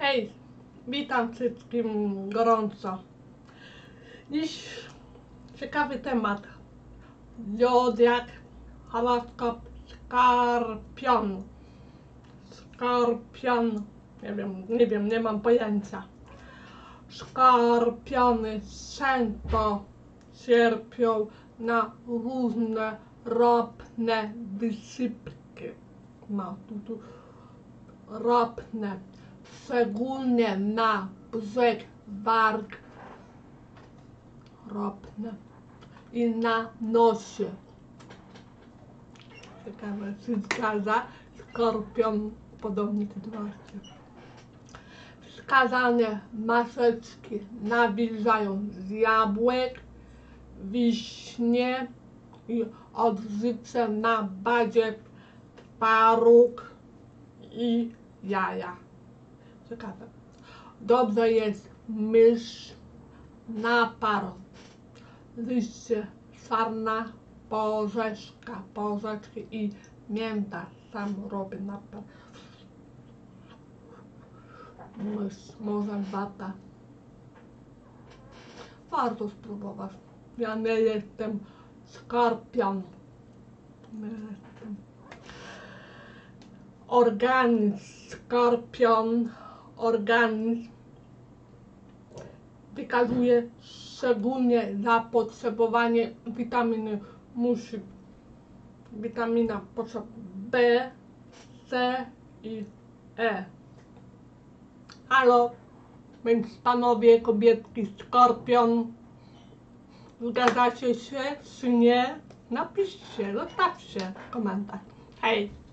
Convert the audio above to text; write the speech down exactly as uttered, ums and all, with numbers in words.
Hej, witam wszystkim gorąco. Dziś ciekawy temat. Zodiak, horoskop, skorpion. Skorpion, nie wiem, nie wiem, nie mam pojęcia. Skorpiony często cierpią na różne ropne wysypki. No, tu, tu, ropne. Szczególnie na brzeg warg ropne i na nosie. Ciekawe, czy zgadza skorpion podobnie sytuacje. Wskazane maseczki nawilżają z jabłek, wiśnie i odżycie na bazie twaróg i jaja. Ciekawe. Dobrze jest mysz, napar, liście sarna, porzeszka, porzeczki i mięta. Sam robię napar. Mysz, może wata. Warto spróbować. Ja nie jestem skorpion. Nie jestem. Organizm skorpion, organizm wykazuje szczególnie zapotrzebowanie witaminy. Musi witamina potrzeb B, C i E. Halo, więc panowie, kobietki, skorpion, zgadzacie się czy nie? Napiszcie, zostawcie komentarz. Hej!